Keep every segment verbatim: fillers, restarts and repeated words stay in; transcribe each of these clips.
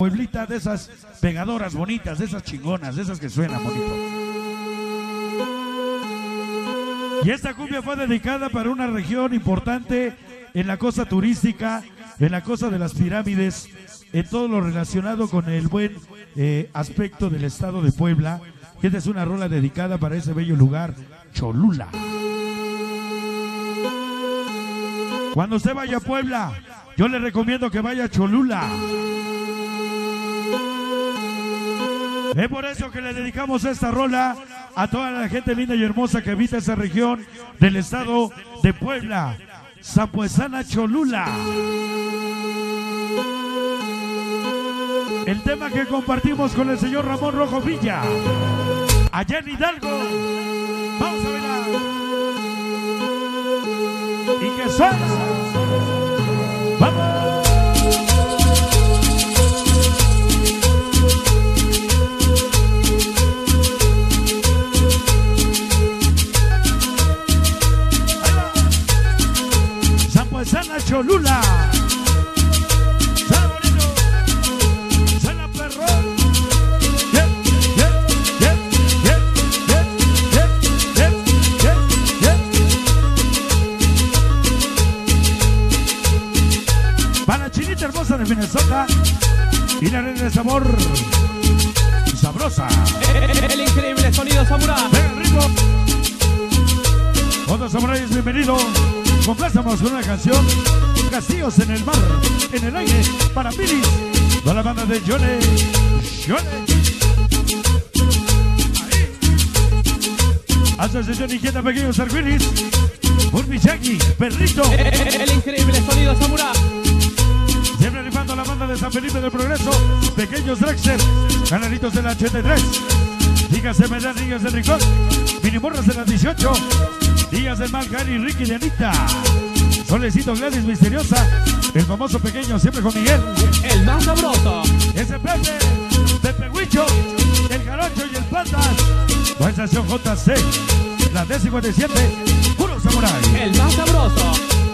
Pueblita, de esas pegadoras bonitas, de esas chingonas, de esas que suenan bonito. Y esta cumbia fue dedicada para una región importante en la costa turística, en la costa de las pirámides, en todo lo relacionado con el buen eh, aspecto del estado de Puebla. Esta es una rola dedicada para ese bello lugar, Cholula. Cuando usted vaya a Puebla, yo le recomiendo que vaya a Cholula. Es por eso que le dedicamos esta rola a toda la gente linda y hermosa que habita esa región del estado de Puebla, Zapuesana, Cholula. El tema que compartimos con el señor Ramón Rojo Villa, allá en Hidalgo. Vamos a bailar. Y que suena. Vamos. Zapuesana, Cholula. Suena bonito. Suena perrón. Yeah, yeah, yeah, yeah, yeah, yeah, yeah, yeah, yeah. Para la chinita hermosa de Minnesota y la reina de sabor sabrosa. El, el increíble sonido samurai. Venga el ritmo. Otros samuráis, bienvenidos. Complazamos con una canción, Castillos en el mar, en el aire, para Pilis, toda la banda de Johnny, Johnny. Ahí. Asociación Inquieta, Pequeños Arcoiris, Urbichaki, Perrito. El, el increíble sonido samurai. Siempre rifando la banda de San Felipe del Progreso, Pequeños Drexler, Canalitos de la ochenta y tres, Dígase Medán, Dígase del Rincón, Minimorras de las dieciocho, Días del Mal, Gary, Ricky, Dianita, Solecito, Gladys, Misteriosa, el famoso Pequeño, siempre con Miguel, el más sabroso, ese Pepe, Pepe Huicho, el Jarocho y el Patas, la estación J C, la D cincuenta y siete, puro samurai, el más sabroso,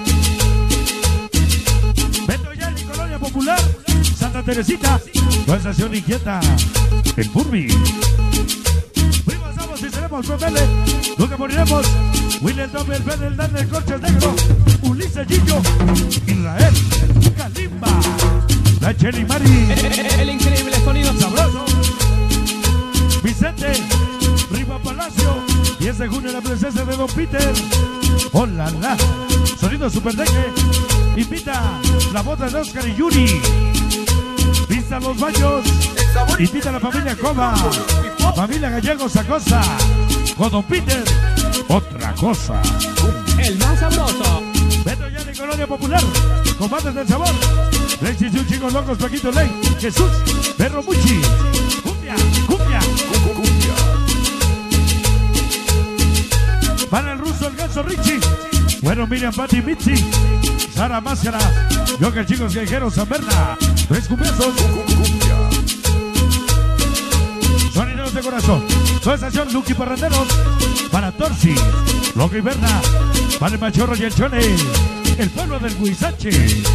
Beto Yali, Colonia Popular, Santa Teresita, la estación Inquieta, el Furby. Primos somos y seremos Promele, nunca moriremos. Will Doble, el Ben, el Dan, el Corcho Negro, Ulises Gillo, Israel, Kalimba, la Cheli Mari, el, el increíble sonido sabroso, Vicente, Riva Palacio, diez de junio la presencia de Don Peter, hola la, sonido Superdeque, invita la bota de Oscar y Yuri, Vista los Baños, invita a la familia Cova, familia Gallego Sacosa, con Don Peter, otra cosa. El más sabroso. Beto ya de Colonia Popular. Combates del sabor. Lexis y un chicos locos, Paquito Ley. Jesús, Perro Muchi. Cumbia, cumbia, cumbia. Para el ruso, el ganso Richie. Bueno, Miriam, Pati, Mitzi. Sara Máscara. Joker, chicos callejeros, San Berna. Tres cumbiazos. Sonideros de corazón. Su estación, Lucky Parranderos. Para Torsi, Loco y Berna, para el Machorro y el Chone, el pueblo del Huizache.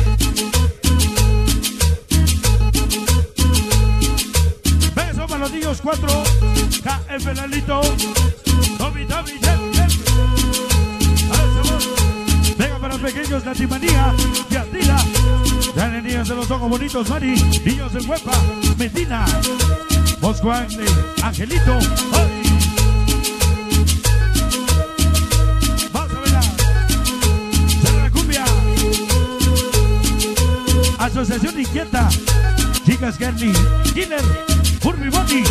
Besos para los niños cuatro, K F Lalito, Toby, Toby, Jet, Jet. Venga para Pequeños Natimanía, Yatira, Dale niñas de los ojos bonitos, Mari, niños del Huepa, Medina, Bosco Angle, Angelito, ¡ay! Asociación Inquieta, Chicas Gerni, Killer, Furby Body.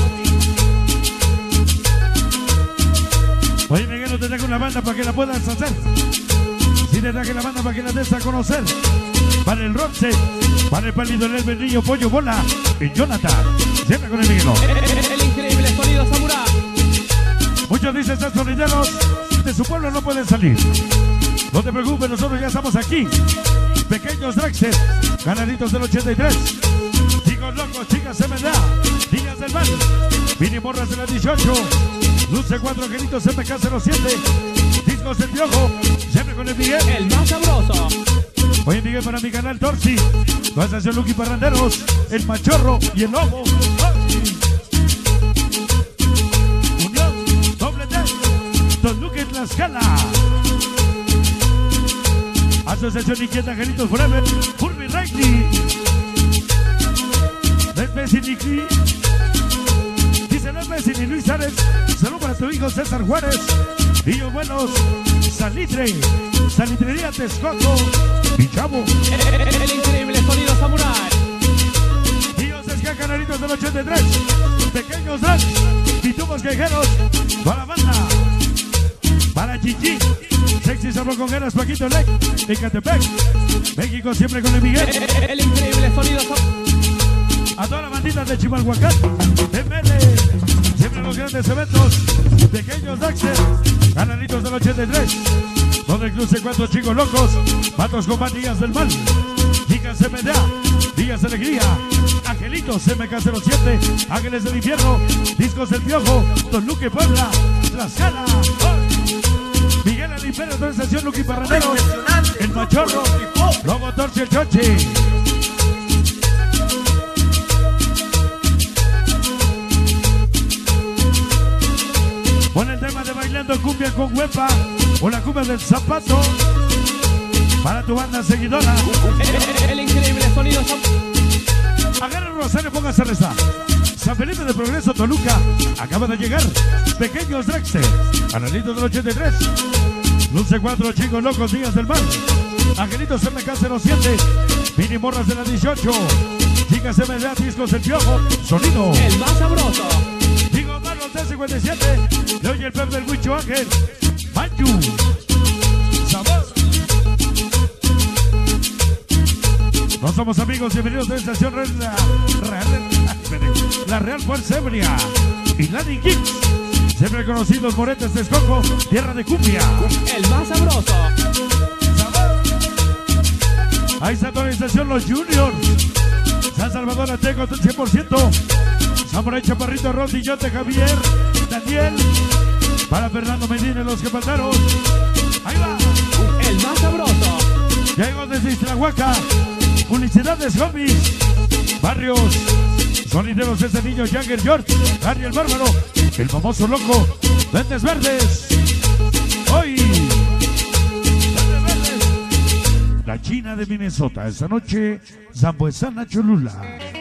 Oye, Miguel, te traigo una banda para que la puedas hacer. Si te traje la banda para que la des a conocer. Para el Ronce, para el Pálido, el Elber, Niño, Pollo, Bola y Jonathan. Siempre con el Miguel. El, el increíble sonido samurai. Muchos dicen ser sonideros, de su pueblo no pueden salir. No te preocupes, nosotros ya estamos aquí. Pequeños Drexler, Canalitos del ochenta y tres, Chicos Locos, Chicas M D A, Niñas del Mal, Mini Morras de la dieciocho, Luce cuatro Angelitos M K cero siete, Discos del Piojo, siempre con el Miguel, el más sabroso. Oye, Miguel, para mi canal Torsi. La estación Lucky Parranderos, el Machorro y el Lobo. Unión, doble T, Don Luque Tlaxcala. Asociación Inquieta Angelitos Forever, Furby Reiki. Red Messi Nicky. Dice Red Messi y Luis Ares. Salud para tu hijo César Juárez. Niños buenos, Salitre, Salitrería Texcoco y Chavo. El, el increíble sonido Samurai. Niños Esca Canaritos del ochenta y tres. Pequeños drags, pitubos quejeros. Para la banda. Para Chichi. Sexy Sabro con ganas, Paquito Lec. Ecatepec. México siempre con el Miguel. El, el increíble sonido Samurai. A toda la bandita de Chimalhuacán. De M L. Siempre los grandes eventos. Pequeños Daxter. Canalitos del ochenta y tres. Donde el cruce cuatro chicos locos. Patos con bandillas del mal. Chicas M D A. Días Alegría. Angelitos M K cero siete. Ángeles del Infierno. Discos del Piojo. Don Luque Puebla. Tlaxcala. Miguel el Imperio de estación Lucky Parranderos. El Machorro. Lobo Torchi el Choche. Pon el tema de bailando cumbia con huepa o la cumbia del zapato para tu banda seguidora. El, el increíble sonido Samurai. Agarra el rosario, póngase a rezar. San Felipe de Progreso, Toluca, acaba de llegar. Pequeños Drexter, Analitos del ochenta y tres. Luce cuatro, chicos locos, días del mar. Angelitos M K cero siete. Mini morras de la dieciocho. Chicas M D A, discos del Piojo. Sonido. El más sabroso. Digo Marlos T cincuenta y siete. Le oye el Pep del Huicho Ángel. Manchu. Sabor. No somos amigos, bienvenidos a esta estación Real, Real, la Real Fuerza Ebria. Y Lani Kicks. Siempre conocidos Moretes Texcoco, tierra de cumbia. El más sabroso. Sabor. Ahí está toda la estación Los Juniors. San Salvador Ateco, cien por ciento. Samurai Chaparrito, Rodillote, Javier, Daniel. Para Fernando Medina, los que faltaron. Ahí va. El más sabroso. Llegó desde Iztlahuaca. Publicidades, homies. Barrios. Sonideros, ese niño, Jagger George. Harry el Bárbaro. El famoso loco. Lentes verdes. Hoy. Lentes verdes. La China de Minnesota. Esta noche, Zambuesana Cholula.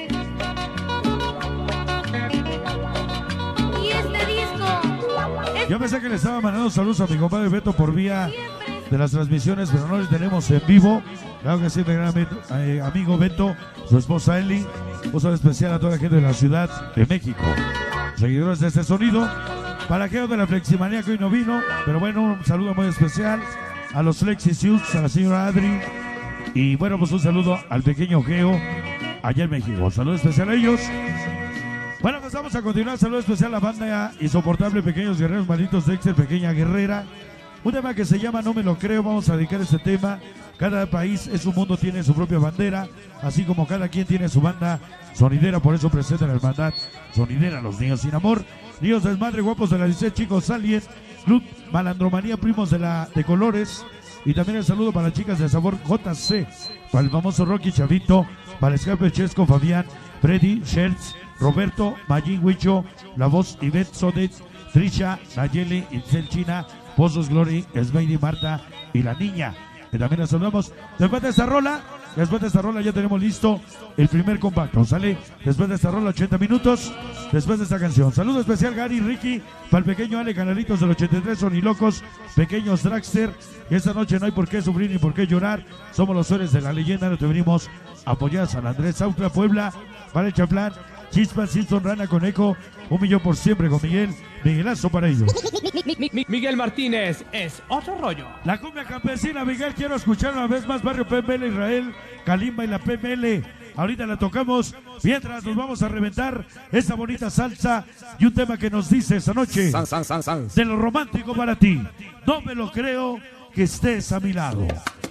Yo pensé que le estaba mandando saludos a mi compadre Beto por vía de las transmisiones, pero no le tenemos en vivo. Claro que sí, mi gran eh, amigo Beto, su esposa Eli. Un saludo especial a toda la gente de la Ciudad de México. Seguidores de este sonido. Para aquellos de la Fleximanía que hoy no vino, pero bueno, un saludo muy especial a los Flexisius, a la señora Adri. Y bueno, pues un saludo al pequeño Geo allá en México. Un saludo especial a ellos. Bueno, pues vamos a continuar. Saludo especial a la banda insoportable Pequeños Guerreros Malditos Dexter, Pequeña Guerrera. Un tema que se llama No Me Lo Creo. Vamos a dedicar este tema. Cada país es un mundo, tiene su propia bandera, así como cada quien tiene su banda sonidera. Por eso presentan la hermandad sonidera, Los Niños Sin Amor, Niños Desmadre, Guapos de la dieciséis, Chicos Alien, Club Malandromanía, Primos de la de Colores. Y también el saludo para las chicas de Sabor J C, para el famoso Rocky Chavito, para Escape Chesco, Fabián, Freddy, Schertz, Roberto, Magín Huicho, La Voz, Ivette Sodet, Trisha, Nayeli, Itzel China, Pozos Glory, Esmeidi, Marta y la niña. Y también les saludamos. Después de esta rola, después de esta rola ya tenemos listo el primer compacto. Sale después de esta rola, ochenta minutos, después de esta canción. Saludo especial Gary, Ricky, para el pequeño Ale, Canalitos del ochenta y tres, Sonilocos, Pequeños Dragster. Esta noche no hay por qué sufrir ni por qué llorar. Somos los héroes de la leyenda. Nos venimos a apoyar a San Andrés, Autla, Puebla, para el Chaplán, Chispa, Simpson, Rana, Conejo. Un millón por siempre con Miguel. Miguelazo para ellos. Miguel Martínez es otro rollo. La cumbia campesina, Miguel, quiero escuchar una vez más. Barrio P M L, Israel, Kalimba y la P M L. Ahorita la tocamos, mientras nos vamos a reventar esta bonita salsa y un tema que nos dice esta noche San, san, san, san. de lo romántico para ti. No me lo creo que estés a mi lado.